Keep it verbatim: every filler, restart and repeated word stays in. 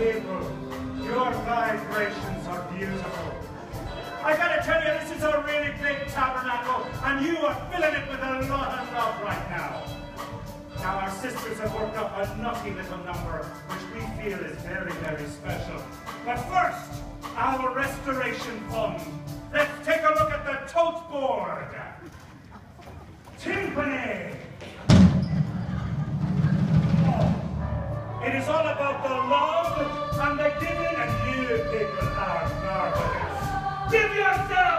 people, your vibrations are beautiful. I gotta tell you, this is a really big tabernacle, and you are filling it with a lot of love right now. Now, our sisters have worked up a nutty little number, which we feel is very, very special. But first, our restoration fund. Let's take a look at the tote board. Timpani. Oh, it is all about the love and the giving, and you people are marvelous. Give yourself